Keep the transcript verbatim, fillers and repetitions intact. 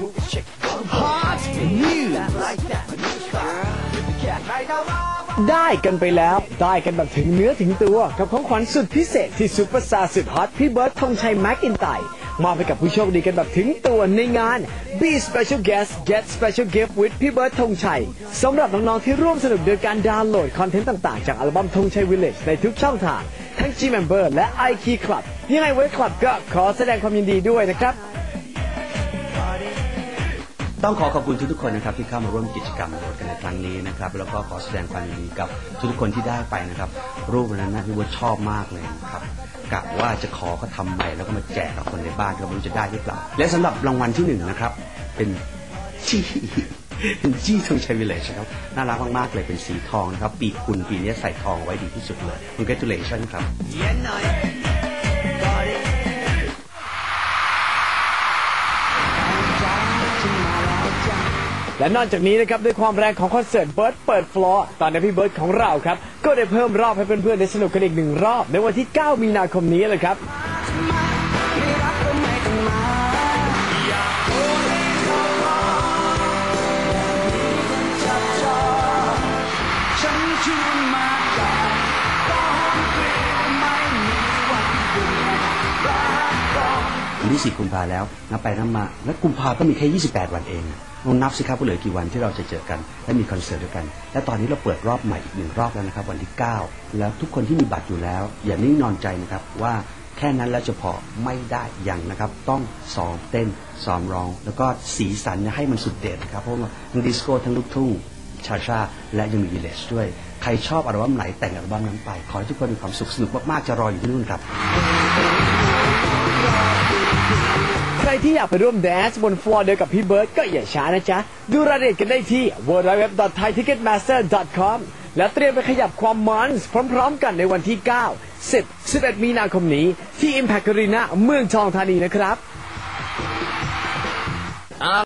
Hot News ได้กันไปแล้วได้กันแบบถึงเนื้อถึงตัวกับของขวัญสุดพิเศษที่ซุปเปอร์สตาร์สุดฮอตพี่เบิร์ดธงชัยแม็กอินไตร์มอบให้กับผู้โชคดีกันแบบถึงตัวในงาน Be Special Guest Get Special Gift with พี่เบิร์ดธงชัยสำหรับน้องๆที่ร่วมสนุกโดยการดาวน์โหลดคอนเทนต์ต่างๆจากอัลบั้มธงชัย Village ในทุกช่องทางทั้ง G Member และ iKey Club ยังไงเวิร์ดคลับก็ขอแสดงความยินดีด้วยนะครับต้องขอขอบคุณทุกๆคนนะครับที่เข้ามาร่วมกิจกรรมโหวตกันในครั้งนี้นะครับแล้วก็ขอแสดงความยินดีกับทุกๆคนที่ได้ไปนะครับรูปนั้นนะพี่ว่าชอบมากเลยนะครับกะว่าจะขอก็ทำใหม่แล้วก็มาแจกกับคนในบ้านก็ไม่รู้จะได้หรือเปล่าและสำหรับรางวัลที่หนึ่งนะครับเป็นจี้เป็นจี้ธงชัย Village ครับน่ารักมากๆเลยเป็นสีทองนะครับปีกุลปีนี้ใส่ทองไว้ดีที่สุดเลย Congratulations ครับและนอกจากนี้นะครับด้วยความแรงของคอนเสิร์ตเบิร์ดเปิดฟลอร์ตอนนี้พี่เบิร์ดของเราครับก็ได้เพิ่มรอบให้เพื่อนๆได้สนุกกันอีกหนึ่งรอบในวันที่เก้ามีนาคมนี้เลยครับวันที่สี่กุมภาแล้วนับไปนับมาและกุมภาก็มีแค่ยี่สิบแปดวันเองลองนับสิครับว่าเหลือกี่วันที่เราจะเจอกันและมีคอนเสิร์ตด้วยกันและตอนนี้เราเปิดรอบใหม่อีกหนึ่งรอบแล้วนะครับวันที่เก้าแล้วทุกคนที่มีบัตรอยู่แล้วอย่านิ่งนอนใจนะครับว่าแค่นั้นแล้วจะพอไม่ได้ยังนะครับต้องซ้อมเต้นซ้อมร้องแล้วก็สีสันให้มันสุดเด็ดนะครับเพราะว่าทั้งดิสโก้ทั้งลูกทุ่งชาชาและยังมีวิลเลจด้วยใครชอบอัลบั้มไหนแต่งอัลบั้มนั้นไปขอให้ทุกคนมีความสุขสนุกมากๆจะรออยู่ที่นู่นครับใครที่อยากไปร่วมแดนซ์บนฟลอร์เดียวกับพี่เบิร์ดก็อย่าช้านะจ๊ะดูรายละเอียดกันได้ที่ ดับเบิลยู ดับเบิลยู ดับเบิลยู ดอท ไทย ทิกเก็ตมาสเตอร์ ดอท คอม แล้วเตรียมไปขยับความมันพร้อมๆกันในวันที่เก้า สิบ สิบเอ็ดมีนาคมนี้ที่ Impact Arena เมืองทองธานีนะครับ